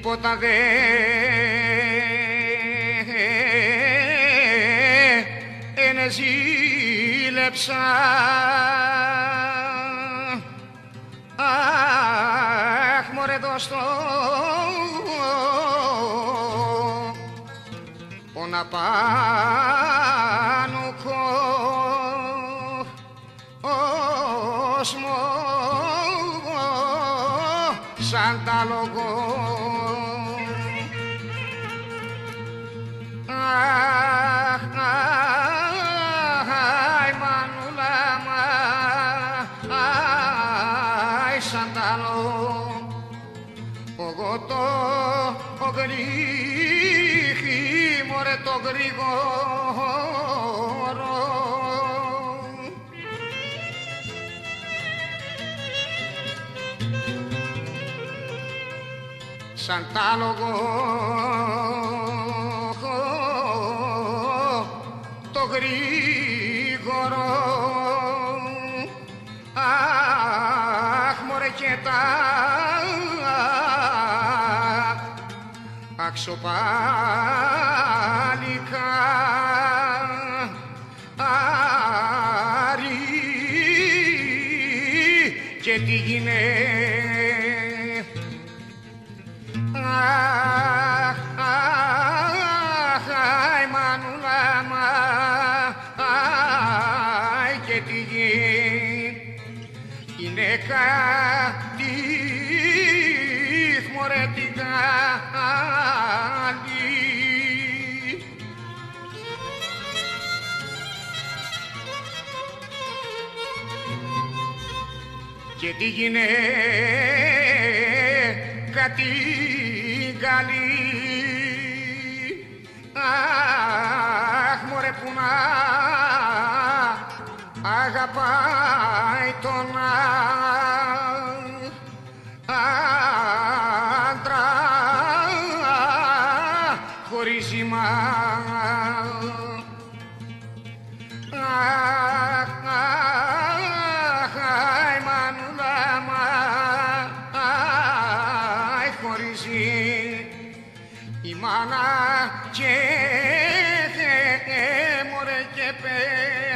τίποτα δεν ζήλεψα. Αχ, μωρέ δώσ' το να πάνω κόσμο σαν τα λογό. Αχ, αι μανούλα αι σαν τα λογό. Εγώ το γρήχι μωρέ το γρήγορο. Σαν τ' άλογο το γρήγορο. Αχ, μωρέ και τα αξιοπάλικα άρι και τι γίνεται. Αχ, αχ, αι μανούλα αι και τι γυναίκα τι μωρέ την κάνει. Και τι γυναίκα την καλή. Αχ, μωρέ που να αγαπάει τον άντρα χωρίς ζημά. Αχ, αχ, αι μανούλα αι χωρίς η μάνα και μωρέ και